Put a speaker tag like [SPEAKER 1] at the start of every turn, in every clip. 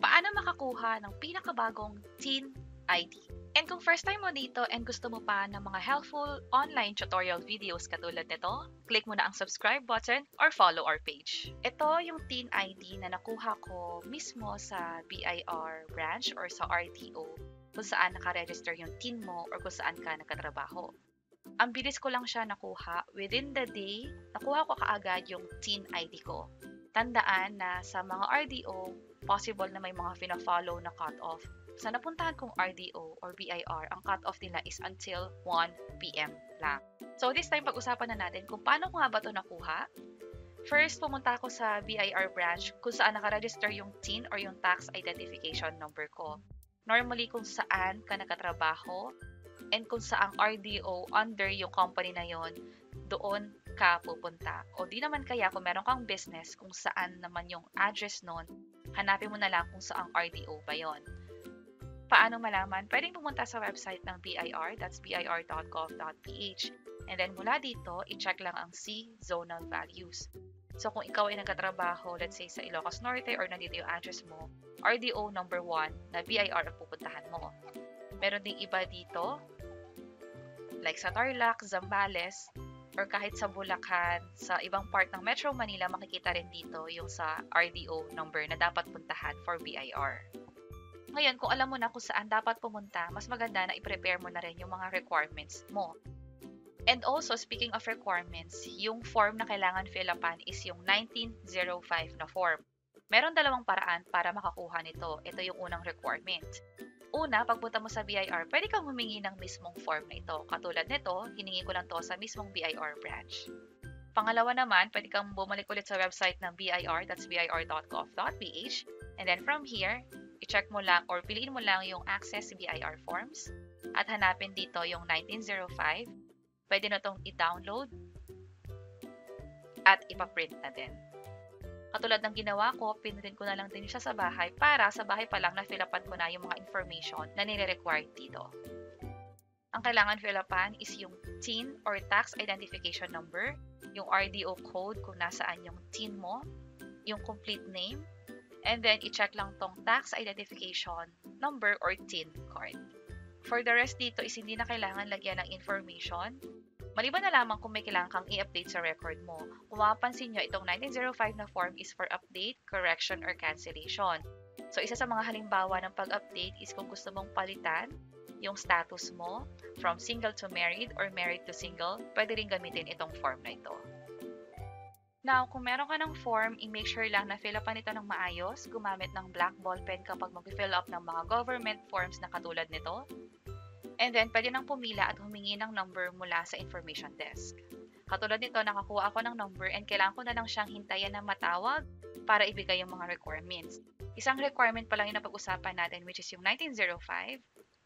[SPEAKER 1] Paano makakuha ng pinakabagong TIN ID? And kung first time mo dito and gusto mo pa ng mga helpful online tutorial videos katulad nito, click mo na ang subscribe button or follow our page. Ito yung TIN ID na nakuha ko mismo sa BIR branch or sa RTO kung saan nakaregister yung TIN mo or kung saan ka nakatrabaho. Ang bilis ko lang siya nakuha. Within the day, nakuha ko kaagad yung TIN ID ko. Tandaan na sa mga RDO, possible na may mga fina-follow na cut-off. Sa napuntahan kong RDO or BIR, ang cut-off nila is until 1 PM lang. So this time, pag-usapan na natin kung paano ko nga ba ito nakuha. First, pumunta ako sa BIR branch kung saan nakaregister yung TIN or yung tax identification number ko. Normally, kung saan ka nakatrabaho and kung saang RDO under yung company na yon, doon ka pupunta. O di naman kaya kung meron kang business kung saan naman yung address nun, hanapin mo na lang kung saang RDO ba yon. Paano malaman? Pwedeng pumunta sa website ng BIR, that's bir.gov.ph. And then mula dito, i-check lang ang C zonal values. So kung ikaw ay nagkatrabaho, let's say sa Ilocos Norte or nandito yung address mo, RDO number 1 na BIR ang pupuntahan mo. Meron ding iba dito, like sa Tarlac, Zambales, or kahit sa Bulacan, sa ibang part ng Metro Manila, makikita rin dito yung sa RDO number na dapat puntahan for BIR. Ngayon, kung alam mo na kung saan dapat pumunta, mas maganda na i-prepare mo na rin yung mga requirements mo. And also, speaking of requirements, yung form na kailangan fill-upan is yung 1905 na form. Meron dalawang paraan para makakuha nito. Ito yung unang requirement. Una, pagpunta mo sa BIR, pwede kang humingi ng mismong form na ito. Katulad nito, hiningi ko lang to sa mismong BIR branch. Pangalawa naman, pwede kang bumalik ulit sa website ng BIR, that's bir.gov.ph. And then from here, i-check mo lang or piliin mo lang yung Access BIR Forms at hanapin dito yung 1905. Pwede na itong i-download at ipaprint na din. Katulad ng ginawa ko, pinutin ko na lang din siya sa bahay para sa bahay pa lang na-fill-upan ko na yung mga information na nire-required dito. Ang kailangan fill-upan is yung TIN or Tax Identification Number, yung RDO code kung nasaan yung TIN mo, yung complete name, and then i-check lang tong Tax Identification Number or TIN card. For the rest dito is hindi na kailangan lagyan ng information. Maliban na lamang kung may kailangan kang i-update sa record mo. Kung mapapansin nyo, itong 1905 na form is for update, correction, or cancellation. So, isa sa mga halimbawa ng pag-update is kung gusto mong palitan yung status mo from single to married or married to single, pwede rin gamitin itong form na ito. Now, kung meron ka ng form, i-make sure lang na fill upan ito ng maayos, gumamit ng black ball pen kapag mag-fill up ng mga government forms na katulad nito. And then, pwede nang pumila at humingi ng number mula sa information desk. Katulad nito, nakakuha ako ng number and kailangan ko na lang siyang hintayan na matawag para ibigay yung mga requirements. Isang requirement pa lang yung napag-usapan natin which is yung 1905.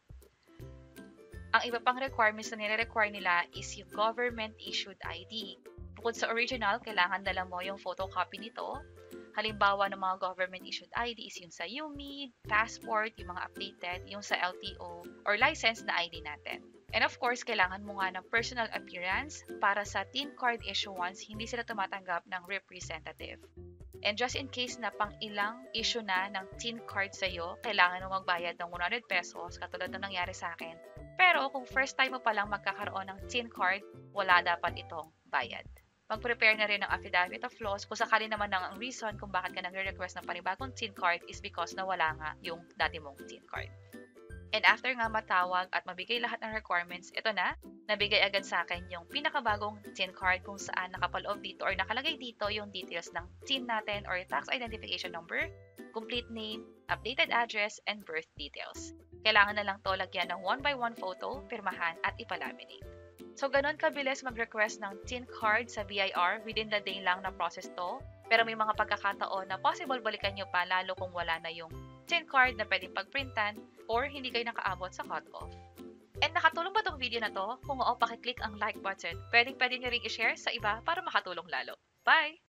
[SPEAKER 1] Ang iba pang requirements na nire-require nila is yung government-issued ID. Bukod sa original, kailangan dala mo yung photocopy nito. Halimbawa ng mga government-issued ID is yung sa UMID, passport, yung mga updated, yung sa LTO, or license na ID natin. And of course, kailangan mo nga ng personal appearance para sa TIN card issuance, hindi sila tumatanggap ng representative. And just in case na pang ilang issue na ng TIN card sa'yo, kailangan mo magbayad ng 100 pesos, katulad ng nangyari sa akin. Pero kung first time mo palang magkakaroon ng TIN card, wala dapat itong bayad. Mag-prepare na rin ng affidavit of loss kung sakali naman ang reason kung bakit ka nagre-request ng panibagong TIN card is because nawala nga yung dati mong TIN card. And after nga matawag at mabigay lahat ng requirements, ito na, nabigay agad sa akin yung pinakabagong TIN card kung saan nakapaloob dito or nakalagay dito yung details ng TIN natin or tax identification number, complete name, updated address, and birth details. Kailangan na lang to lagyan ng 1x1 photo, pirmahan, at ipalaminate. So, ganun kabilis mag-request ng TIN card sa BIR. Within the day lang na process to. Pero may mga pagkakataon na possible balikan nyo pa lalo kung wala na yung TIN card na pwedeng pagprintan or hindi kayo nakaabot sa cut-off. And nakatulong ba tong video na to? Kung oo, pakiclick ang like button. Pwedeng nyo ring i-share sa iba para makatulong lalo. Bye!